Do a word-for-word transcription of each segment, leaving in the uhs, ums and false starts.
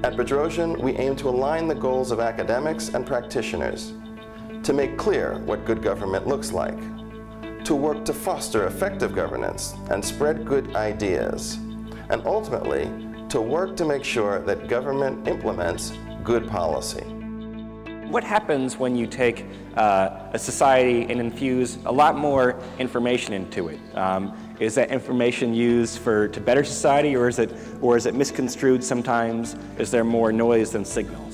At Bedrosian, we aim to align the goals of academics and practitioners, to make clear what good government looks like, to work to foster effective governance and spread good ideas, and ultimately, to work to make sure that government implements good policy. What happens when you take uh, a society and infuse a lot more information into it? Um, is that information used for to better society, or is it, or is it misconstrued sometimes? Is there more noise than signals?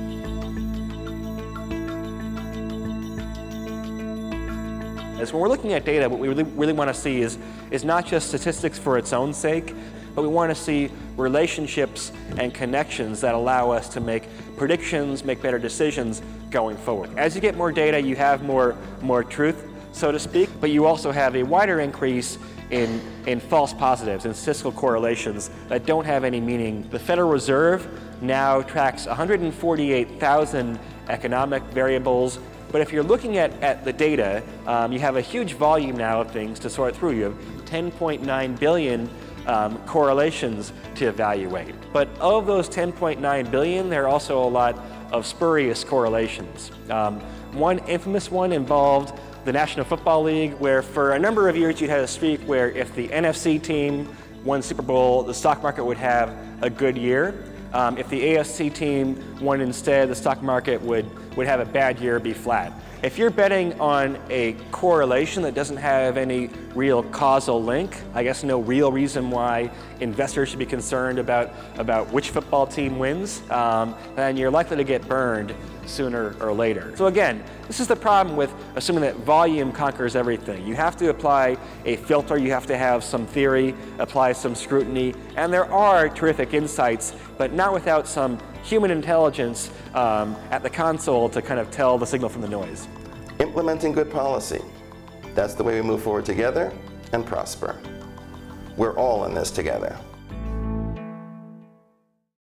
As when we're looking at data, what we really, really want to see is, is not just statistics for its own sake, but we want to see relationships and connections that allow us to make predictions, make better decisions going forward. As you get more data, you have more, more truth, so to speak, but you also have a wider increase in, in false positives and statistical correlations that don't have any meaning. The Federal Reserve now tracks one hundred forty-eight thousand economic variables. But if you're looking at, at the data, um, you have a huge volume now of things to sort through. You have ten point nine billion um, correlations to evaluate. But of those ten point nine billion, there are also a lot of spurious correlations. Um, one infamous one involved the National Football League, where for a number of years you had a streak where if the N F C team won Super Bowl, the stock market would have a good year. Um, if the A F C team won instead, the stock market would, would have a bad year, be flat. If you're betting on a correlation that doesn't have any real causal link, I guess no real reason why investors should be concerned about, about which football team wins, um, then you're likely to get burned sooner or later. So again, this is the problem with assuming that volume conquers everything. You have to apply a filter, you have to have some theory, apply some scrutiny, and there are terrific insights, but not without some human intelligence um, at the console to kind of tell the signal from the noise. Implementing good policy. That's the way we move forward together and prosper. We're all in this together.